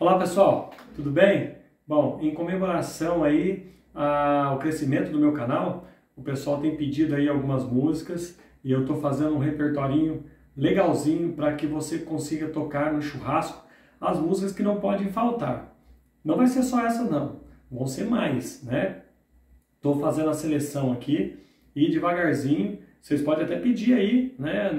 Olá pessoal, tudo bem? Bom, em comemoração aí ao crescimento do meu canal, o pessoal tem pedido aí algumas músicas e eu estou fazendo um repertorinho legalzinho para que você consiga tocar no churrasco as músicas que não podem faltar. Não vai ser só essa não, vão ser mais, né? Estou fazendo a seleção aqui e devagarzinho, vocês podem até pedir aí, né,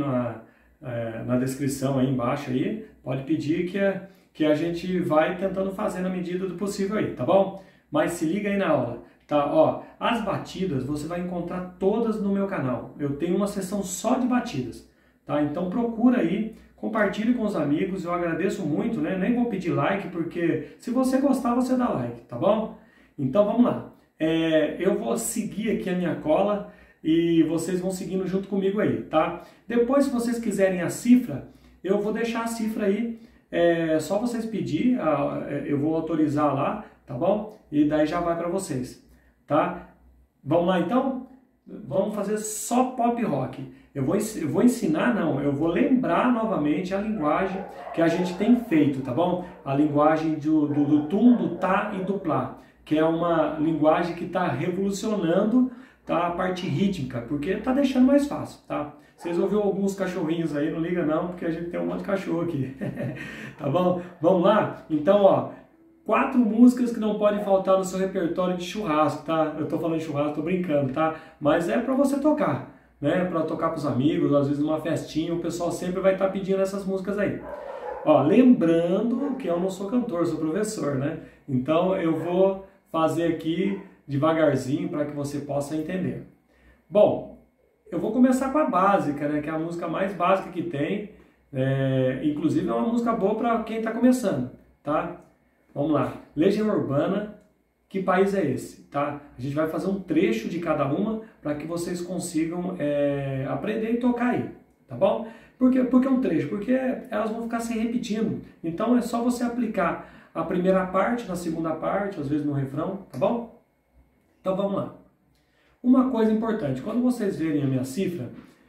na descrição aí embaixo aí, pode pedir que a gente vai tentando fazer na medida do possível aí, tá bom? Mas se liga aí na aula, tá? Ó, as batidas você vai encontrar todas no meu canal. Eu tenho uma seção só de batidas, tá? Então procura aí, compartilhe com os amigos, eu agradeço muito, né? Nem vou pedir like, porque se você gostar, você dá like, tá bom? Então vamos lá. Eu vou seguir aqui a minha cola e vocês vão seguindo junto comigo aí, tá? Depois, se vocês quiserem a cifra, eu vou deixar a cifra aí. É só vocês pedir, eu vou autorizar lá, tá bom? E daí já vai para vocês, tá? Vamos lá então? Vamos fazer só pop rock. Eu vou ensinar, não, eu vou lembrar novamente a linguagem que a gente tem feito, tá bom? A linguagem do tum, do tá e do plá, que é uma linguagem que está revolucionando, tá, a parte rítmica, porque está deixando mais fácil, tá? Vocês ouviram alguns cachorrinhos aí, não liga não, porque a gente tem um monte de cachorro aqui, tá bom? Vamos lá? Então, ó, 4 músicas que não podem faltar no seu repertório de churrasco, tá? Eu tô falando de churrasco, tô brincando, tá? Mas é para você tocar, né? Para tocar pros amigos, às vezes numa festinha, o pessoal sempre vai estar pedindo essas músicas aí. Ó, lembrando que eu não sou cantor, sou professor, né? Então eu vou fazer aqui devagarzinho para que você possa entender. Bom, eu vou começar com a básica, né, que é a música mais básica que tem, inclusive é uma música boa para quem está começando, tá? Vamos lá, Legião Urbana, que país é esse, tá? A gente vai fazer um trecho de cada uma para que vocês consigam aprender e tocar aí, tá bom? Por que um trecho? Porque elas vão ficar se repetindo, então é só você aplicar a primeira parte na segunda parte, às vezes no refrão, tá bom? Então vamos lá. Uma coisa importante, quando vocês verem a minha cifra,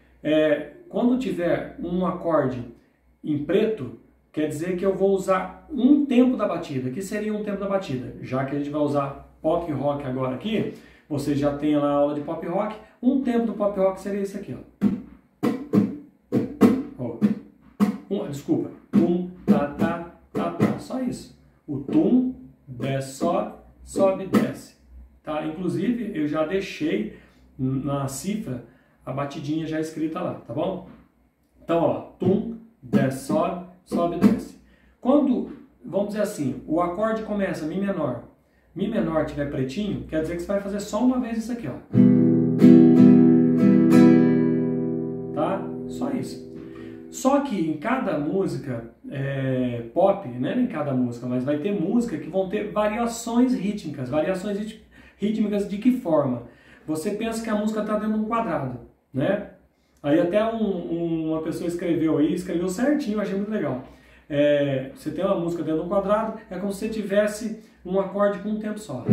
quando tiver um acorde em preto, quer dizer que eu vou usar um tempo da batida. Que seria um tempo da batida? Já que a gente vai usar pop rock agora aqui, vocês já têm lá a aula de pop rock, um tempo do pop rock seria esse aqui, ó. Desculpa. Tum, tá, tá, tá, tá. Só isso. O tum, desce, sobe, sobe, desce. Tá? Inclusive, eu já deixei na cifra a batidinha já escrita lá, tá bom? Então, ó, tum, desce, sobe, sobe, desce. Quando, vamos dizer assim, o acorde começa Mi menor tiver pretinho, quer dizer que você vai fazer só uma vez isso aqui, ó. Tá? Só isso. Só que em cada música pop, né, nem cada música, mas vai ter música que vão ter variações rítmicas. Variações rítmicas de que forma? Você pensa que a música está dentro de um quadrado, né? Aí até uma pessoa escreveu certinho, eu achei muito legal. Você tem uma música dentro de um quadrado, é como se você tivesse um acorde com um tempo só.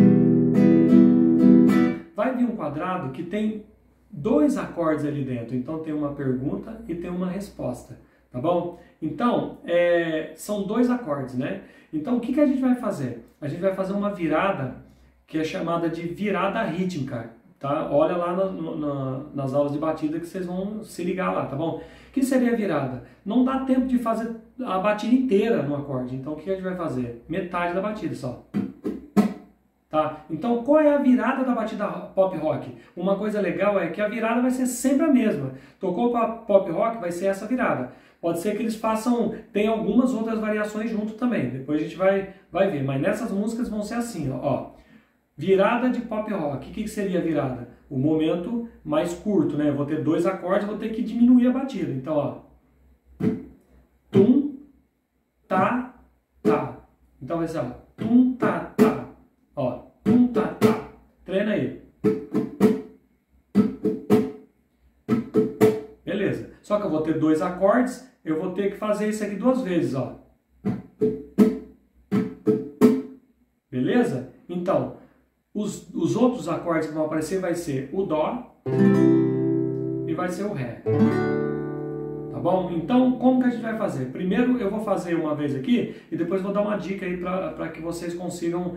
Vai vir um quadrado que tem 2 acordes ali dentro, então tem uma pergunta e tem uma resposta, tá bom? Então, são 2 acordes, né? Então, o que a gente vai fazer? A gente vai fazer uma virada que é chamada de virada rítmica, tá? Olha lá nas aulas de batida que vocês vão se ligar lá, tá bom? O que seria a virada? Não dá tempo de fazer a batida inteira no acorde, então o que a gente vai fazer? Metade da batida só. Tá? Então, qual é a virada da batida pop rock? Uma coisa legal é que a virada vai ser sempre a mesma. Tocou para pop rock, vai ser essa virada. Pode ser que eles tem algumas outras variações junto também. Depois a gente vai ver. Mas nessas músicas vão ser assim, ó. Virada de pop rock. O que seria a virada? O momento mais curto, né? Eu vou ter 2 acordes, vou ter que diminuir a batida. Então, ó. Tum, tá, tá. Então vai ser, ó. Tum, tá, tá. Ó, tum, tá, tá. Treina aí. Beleza. Só que eu vou ter 2 acordes, eu vou ter que fazer isso aqui 2 vezes, ó. Beleza? Então, os outros acordes que vão aparecer vai ser o Dó e vai ser o Ré. Tá bom? Então, como que a gente vai fazer? Primeiro eu vou fazer uma vez aqui e depois vou dar uma dica aí para que vocês consigam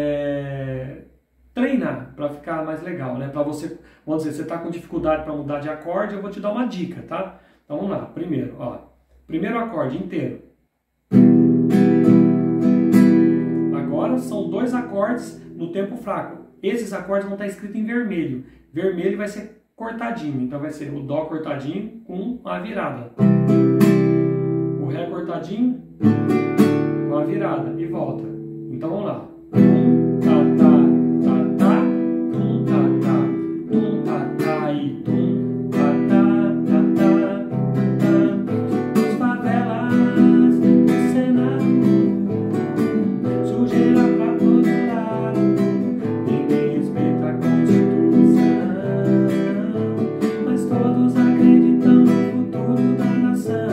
treinar, para ficar mais legal, né? Para você, vamos dizer, você está com dificuldade para mudar de acorde, eu vou te dar uma dica, tá? Então vamos lá, primeiro, ó. Primeiro acorde inteiro. Agora são 2 acordes no tempo fraco. Esses acordes vão estar escritos em vermelho. Vermelho vai ser cortadinho, então vai ser o Dó cortadinho com a virada. O Ré cortadinho com a virada e volta. Então vamos lá. Tum, tá, tá, tá, tá, tum, tá, tá, tum, tá, tá e tum, tá, tá, tá, tá, tá. As favelas do Senado, sujeira pra todo lado, ninguém respeita a Constituição, mas todos acreditam no futuro da nação.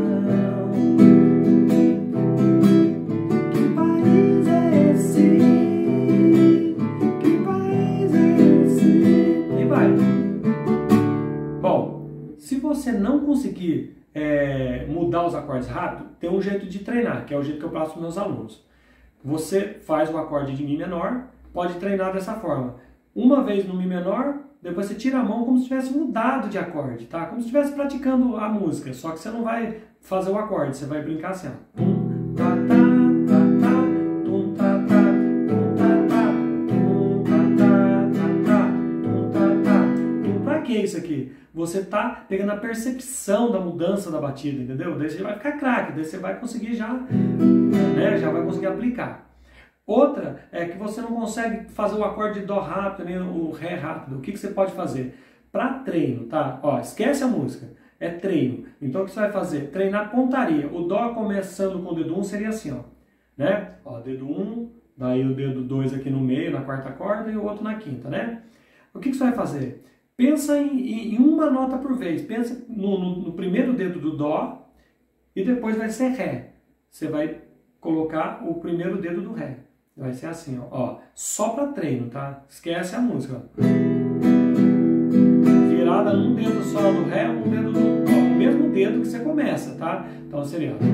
Que país é esse? Que país é esse? E vai. Bom, se você não conseguir mudar os acordes rápido, tem um jeito de treinar, que é o jeito que eu passo para os meus alunos. Você faz o acorde de Mi menor, pode treinar dessa forma. Uma vez no Mi menor, depois você tira a mão como se tivesse mudado de acorde, tá? Como se estivesse praticando a música, só que você não vai fazer o acorde, você vai brincar assim, ó. Tum, tá, tá, tá, tá, tum, tá, tá, tum, tá, tá, tum, tá, tá, tá, tá, tum, tá, tá, tum. Pra que isso aqui? Você tá pegando a percepção da mudança da batida, entendeu? Daí você vai ficar craque, daí você vai conseguir já, né, já vai conseguir aplicar. Outra é que você não consegue fazer o acorde de Dó rápido, nem o Ré rápido. O que você pode fazer? Para treino, tá? Ó, esquece a música, é treino. Então o que você vai fazer? Treinar pontaria. O Dó começando com o dedo 1 seria assim, ó. Né? Ó, dedo 1, daí o dedo 2 aqui no meio, na quarta corda, e o outro na quinta, né? O que você vai fazer? Pensa em uma nota por vez. Pensa no primeiro dedo do Dó e depois vai ser Ré. Você vai colocar o primeiro dedo do Ré. Vai ser assim, ó, só para treino, tá? Esquece a música. Virada num dedo só do Ré, um dedo do Dó, o mesmo dedo que você começa, tá? Então seria, ó.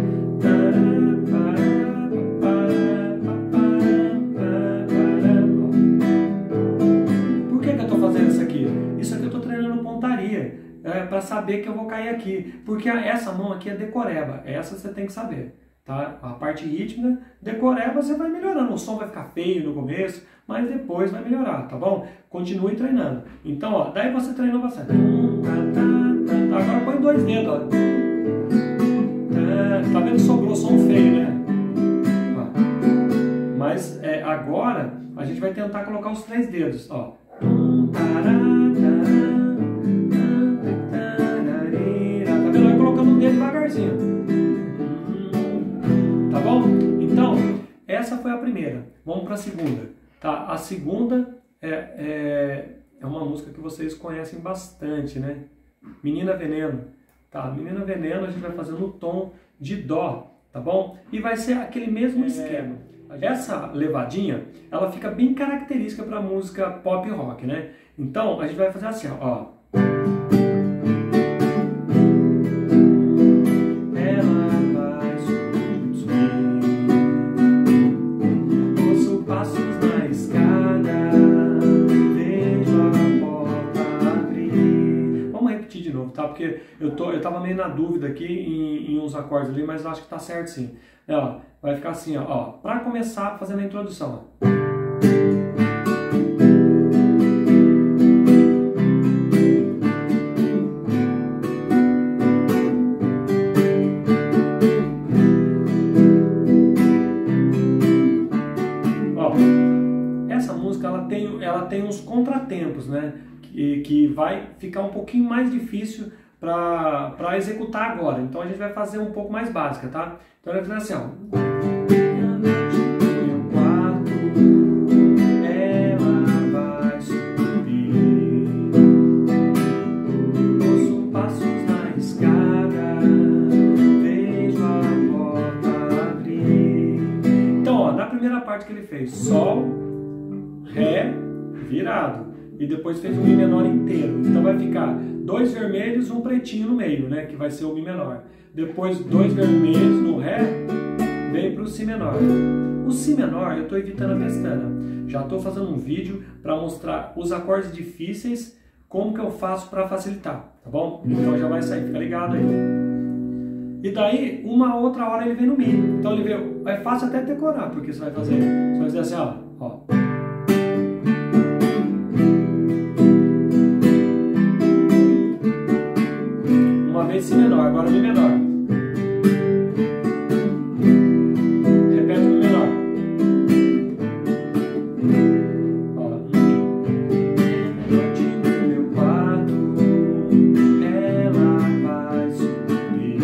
Por que eu tô fazendo isso aqui? Isso aqui eu tô treinando pontaria, para saber que eu vou cair aqui, porque essa mão aqui é decoreba, essa você tem que saber. Tá? A parte rítmica, decoreba, você vai melhorando. O som vai ficar feio no começo, mas depois vai melhorar, tá bom? Continue treinando. Então, ó, daí você treinou bastante. Agora põe 2 dedos, ó. Tá vendo que sobrou som feio, né? Mas agora a gente vai tentar colocar os 3 dedos, ó. Tá vendo? Vai colocando o dedo devagarzinho. Tá bom? Então, essa foi a primeira. Vamos para a segunda. Tá? A segunda é uma música que vocês conhecem bastante, né? Menina Veneno. Tá? Menina Veneno a gente vai fazer no tom de Dó, tá bom? E vai ser aquele mesmo esquema. Essa levadinha, ela fica bem característica para a música pop rock, né? Então, a gente vai fazer assim, ó. Tá? Porque eu tava meio na dúvida aqui em uns acordes ali, mas acho que tá certo sim. Ó, vai ficar assim, ó, para começar fazendo a introdução. Ó, essa música ela tem uns contratempos, né? Que vai ficar um pouquinho mais difícil para executar agora. Então a gente vai fazer um pouco mais básica, tá? Então vai fazer assim, ó. Então, ó, na primeira parte que ele fez, Sol, Ré, virado. e depois fez um Mi menor inteiro. Então vai ficar 2 vermelhos, um pretinho no meio, né? Que vai ser o Mi menor. Depois 2 vermelhos no Ré, vem para o Si menor. O Si menor eu estou evitando a pestana. Já estou fazendo um vídeo para mostrar os acordes difíceis, como que eu faço para facilitar, tá bom? Então já vai sair, fica ligado aí. E daí, uma outra hora ele vem no Mi. Então ele vem, é fácil até decorar, porque você vai fazer assim, ó. Uma vez Si menor, agora Mi menor. Repete o Mi menor. Ó, Mi. Noite no meu quarto, ela vai subir.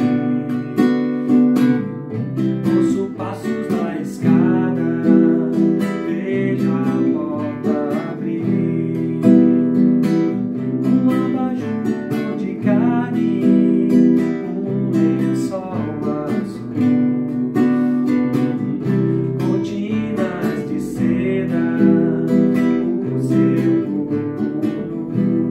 Ouço passos na escada, vejo a porta abrir. Um abajur de carne, um lençol azul, cortinas de seda, o seu corpo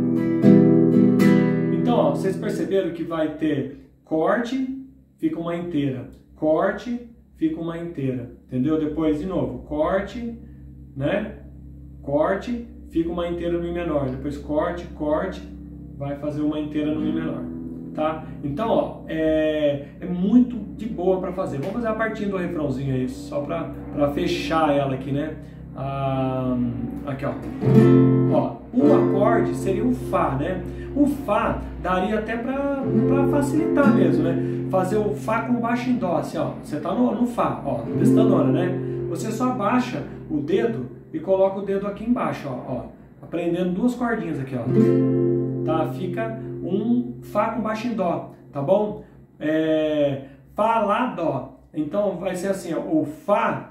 nu. Então, ó, vocês perceberam que vai ter corte, fica uma inteira, corte, fica uma inteira, entendeu? Depois, de novo, corte, né? Corte, fica uma inteira no Mi menor. Depois corte, corte, vai fazer uma inteira no Mi menor, tá? Então, ó, é muito de boa para fazer. Vamos fazer a partinha do refrãozinho aí, só para fechar ela aqui, né? Aqui, ó. Ó, o acorde seria o Fá, né? O Fá daria até para facilitar mesmo, né? Fazer o Fá com baixo em Dó, assim, ó. Você tá no Fá, ó, testanona, né? Você só abaixa o dedo e coloca o dedo aqui embaixo, ó. Aprendendo 2 cordinhas aqui, ó. Tá? Fica um Fá com baixo em Dó, tá bom? Fá, Lá, Dó. Então vai ser assim, ó, o Fá,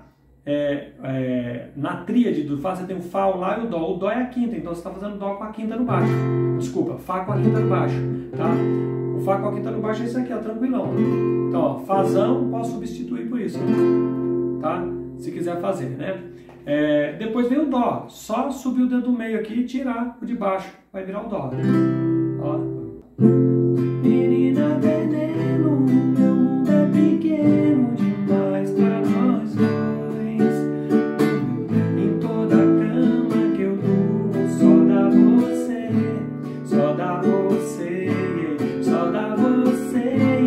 na tríade do Fá você tem o Fá, o Lá e o Dó. O Dó é a quinta, então você está fazendo Dó com a quinta no baixo. Desculpa, Fá com a quinta no baixo, tá? O Fá com a quinta no baixo é isso aqui, ó, tranquilão. Então, ó, Fazão, posso substituir por isso, tá? Se quiser fazer, né? Depois vem o Dó, só subir o dedo do meio aqui e tirar o de baixo, vai virar o Dó. Ó. Menina veneno, meu mundo é pequeno demais pra nós dois. Em toda cama que eu durmo, só dá você, só dá você, só dá você,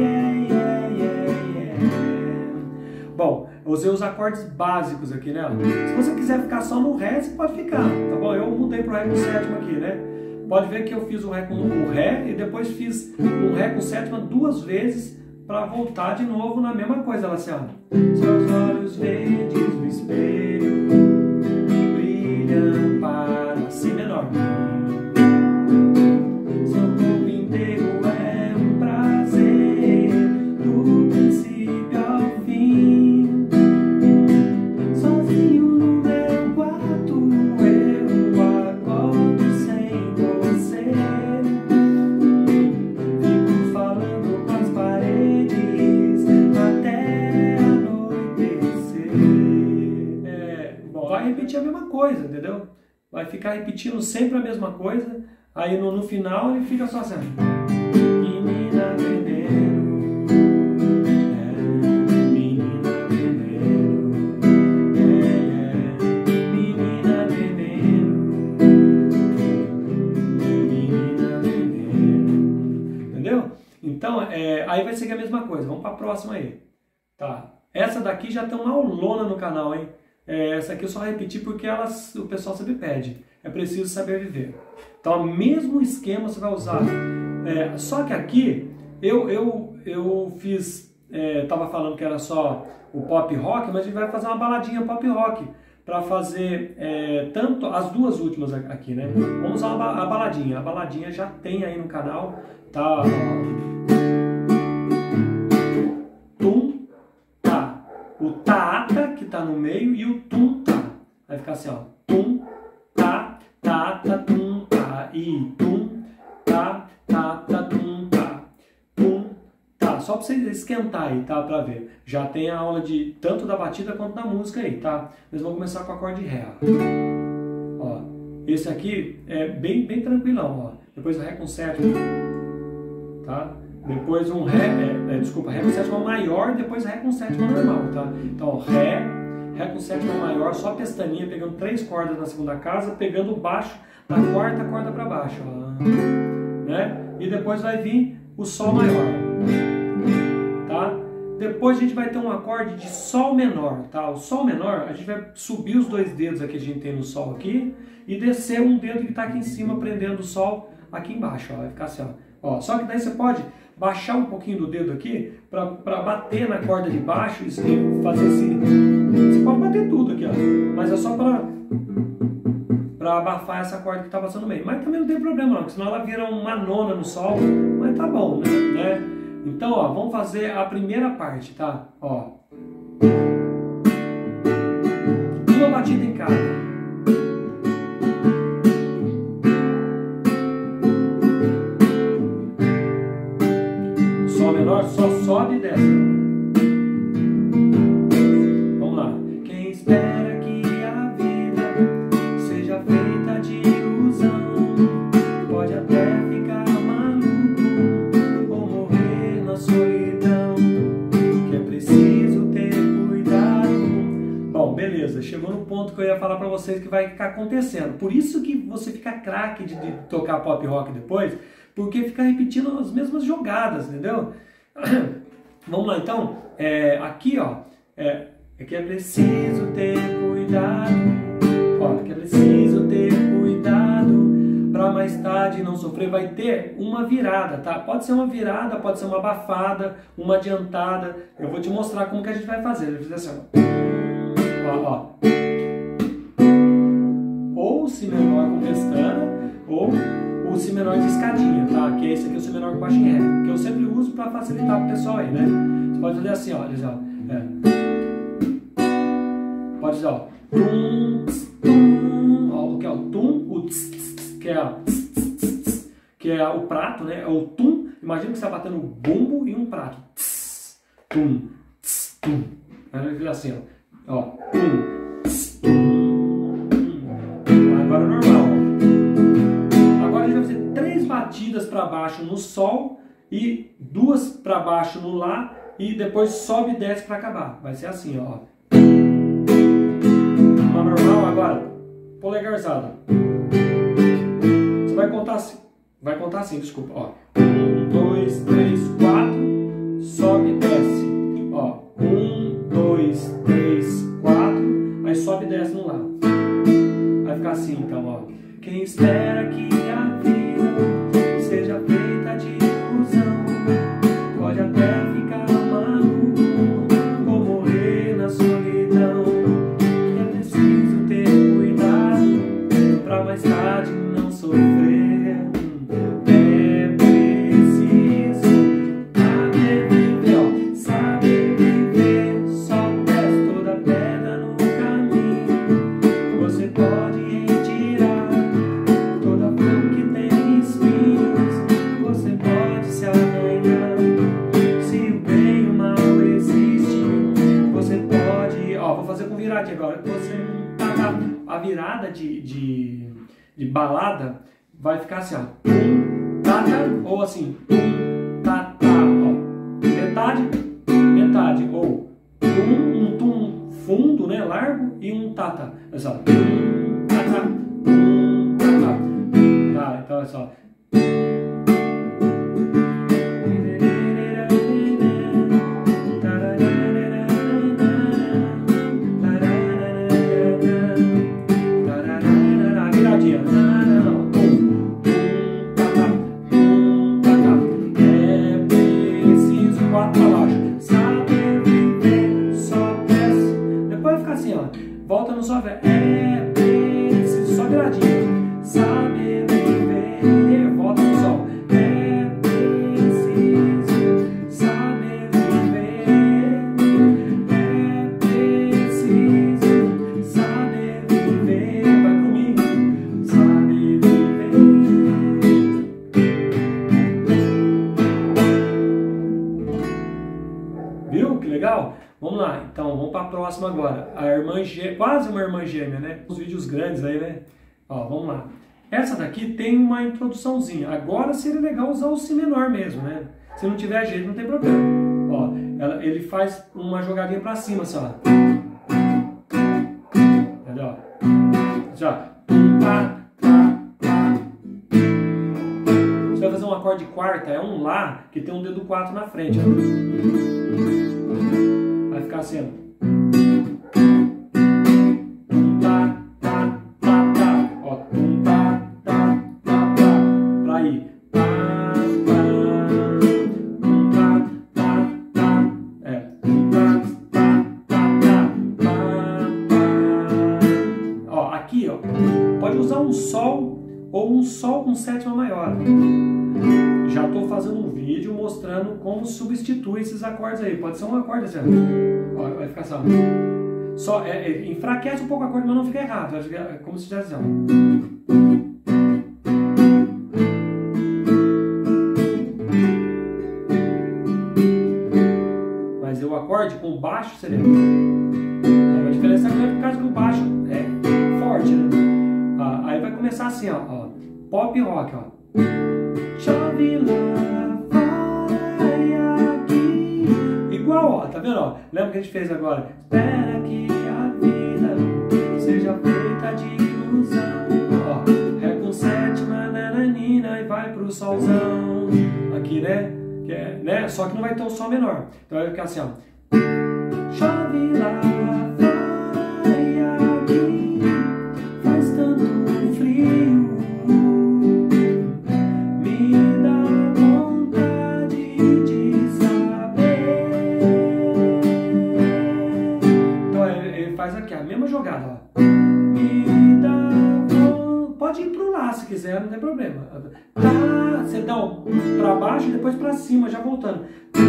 Bom, eu usei os acordes básicos aqui, né? Se você quiser ficar só no Ré, você pode ficar, tá bom? Eu mudei pro Ré com sétima aqui, né? Pode ver que eu fiz o Ré com o Ré e depois fiz o Ré com sétima 2 vezes para voltar de novo na mesma coisa. Ela assim, ó. Seus olhos verdes no espelho brilham para Si menor. Seu corpo inteiro é um prazer do princípio ao fim. Sozinho no meu quarto eu acordo sem você. Fico falando com as paredes até anoitecer. Bom, vai repetir a mesma coisa, entendeu? Vai ficar repetindo sempre a mesma coisa. Aí no final ele fica só assim. Menina veneno, menina veneno, menina veneno, menina veneno. Entendeu? Então, aí vai seguir a mesma coisa. Vamos para a próxima aí. Tá. Essa daqui já tem uma aulona no canal, hein? Essa aqui eu só repeti porque o pessoal sempre pede. É preciso saber viver. Então, o mesmo esquema você vai usar. Só que aqui, eu fiz... Tava falando que era só o pop rock, mas a gente vai fazer uma baladinha pop rock. Para fazer tanto as 2 últimas aqui, né? Vamos usar a baladinha. A baladinha já tem aí no canal. Tá? Tum, tá. O tá-ta, que tá no meio, e o tum-tá. Vai ficar assim, ó. Tum, tá, tá, tum, tá. E tum, tá, tum, tá. Tum, tá. Só pra você esquentar aí, tá? Pra ver. Já tem a aula tanto da batida quanto da música aí, tá? Nós vamos começar com o acorde Ré. Ó. Esse aqui é bem tranquilão, ó. Depois Ré com sétima, tá? Depois um Ré, Ré com sétima maior, depois Ré com sétima normal, tá? Então, Ré com sétima maior, só pestaninha, pegando 3 cordas na segunda casa, pegando o baixo da quarta corda para baixo, ó, né? E depois vai vir o Sol maior, tá? Depois a gente vai ter um acorde de Sol menor, tá? O Sol menor, a gente vai subir os 2 dedos aqui que a gente tem no Sol aqui e descer um dedo que está aqui em cima, prendendo o Sol aqui embaixo, ó. Vai ficar assim, ó. Só que daí você pode baixar um pouquinho do dedo aqui para bater na corda de baixo e fazer esse... Você pode bater tudo aqui, ó. Mas é só para abafar essa corda que está passando no meio. Mas também não tem problema não, porque senão ela vira uma nona no Sol. Mas tá bom, né? Então, ó, vamos fazer a primeira parte, tá? Ó. Uma batida em cada. Sol menor só sobe e desce. Vamos lá. Quem espera que a vida seja feita de ilusão pode até ficar maluco ou morrer na solidão, que é preciso ter cuidado. Bom, beleza. Chegou no ponto que eu ia falar pra vocês que vai ficar acontecendo. Por isso que você fica craque de tocar pop rock depois, porque fica repetindo as mesmas jogadas, entendeu? Vamos lá, então. Aqui, ó, que é preciso ter cuidado. Ó, que é preciso ter cuidado para mais tarde não sofrer. Vai ter uma virada, tá? Pode ser uma virada, pode ser uma abafada, uma adiantada. Eu vou te mostrar como que a gente vai fazer. Ele vai fazer assim, ó. Ou Si menor com pestana, ou o Si menor de escadinha, tá? Que é esse aqui, o Si menor com baixo em Ré, que eu sempre uso para facilitar pro pessoal aí, né? Você pode fazer assim, ó, pode dizer, ó, tum, tum, ó, o que é o tum, o tss, tss, que é o prato, né? É o tum. Imagina que você está batendo um bumbo e um prato, tss, tum, tss, tum. Aí assim, ó, tum, tss, tum. Agora é normal. Agora a gente vai fazer 3 batidas para baixo no Sol e 2 para baixo no Lá e depois sobe e desce para acabar. Vai ser assim, ó. Uma normal agora, polegarzada. Você vai contar assim, desculpa, ó. 1, 2, 3, 4, sobe e desce. Ó, 1, 2, 3, 4, aí sobe e desce no Lá. Vai ficar assim, então, ó. Quem espera que a vida seja feita de ilusão pode até ficar maluco ou morrer na solidão. É preciso ter cuidado pra mais tarde não sofrer. É preciso saber viver, ó. Saber viver, só desce toda pedra no caminho. Você pode retirar toda flor que tem espinhos, você pode se arranhar. Se o bem e o mal existem, você pode... Ó, vou fazer com viradinha agora. Você a virada de balada vai ficar assim, ó. Tum, tata, ou assim, tum, tata, ó. Metade, metade, ou um tum fundo, né, largo, e um tata. Olha só. Tum, tata, tum, tata. Tá, então olha só. Viradinha. Volta no Sol, é preciso, só viradinho. Saber viver, volta no Sol. É preciso saber viver. É preciso saber viver. Vai comigo. Saber viver. Viu que legal? Vamos lá, então, vamos para a próxima agora. A irmã gêmea, quase uma irmã gêmea, né? Os vídeos grandes aí, né? Ó, vamos lá. Essa daqui tem uma introduçãozinha. Agora seria legal usar o Si menor mesmo, né? Se não tiver jeito, não tem problema. Ó, ele faz uma jogadinha pra cima, assim, ó. Entendeu? Já. Você vai fazer um acorde quarta, é um Lá que tem um dedo 4 na frente, ó. Vai ficar assim, ó. Aqui, ó, pode usar um Sol ou um Sol com sétima maior. Já estou fazendo um vídeo mostrando como substitui esses acordes aí. Pode ser um acorde assim, ó, vai ficar assim, só enfraquece um pouco o acorde, mas não fica errado. É como se estivesse assim, ó. Mas o acorde com baixo seria. A diferença é por causa que o baixo é forte, né? Aí vai começar assim, ó, pop rock, ó. Chove lá fora aqui. Igual, ó, tá vendo, ó? Lembra que a gente fez agora? Espera que a vida seja feita de ilusão. Ó, Ré com sétima, nananina, e vai pro solzão. Aqui, né? Né? Só que não vai ter o Sol menor. Então vai ficar assim, ó. Chove lá fora aqui, faz tanto frio, me dá vontade de saber. Então ele faz aqui a mesma jogada, ó. Me dá vontade. Pode ir pro Lá se quiser, não tem problema. Tá, você dá pra baixo e depois pra cima, já voltando.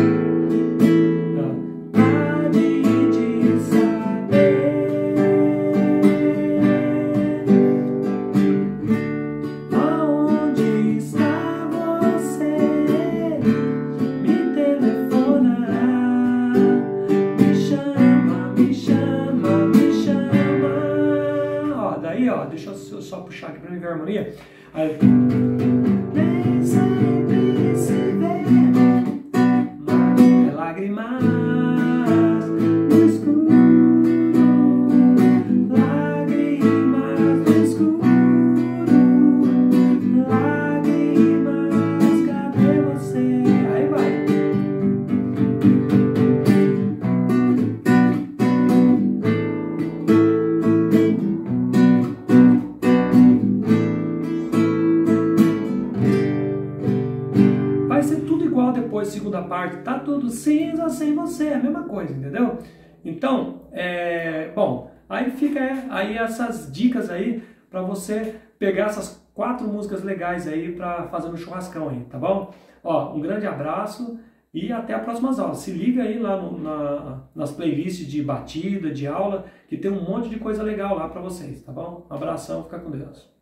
Daí, ó, deixa eu só puxar aqui pra mim ver a harmonia. Aí, nem sempre se vê, é lágrimas no escuro, lágrimas no escuro, lágrimas, cadê você? Aí vai. Vai ser tudo igual depois, segunda parte, tá tudo cinza sem você, é a mesma coisa, entendeu? Então, bom, aí fica aí essas dicas aí para você pegar essas 4 músicas legais aí para fazer no churrascão aí, tá bom? Ó, um grande abraço e até a próxima aula. Se liga aí lá nas playlists de batida, de aula, que tem um monte de coisa legal lá para vocês, tá bom? Um abração, fica com Deus.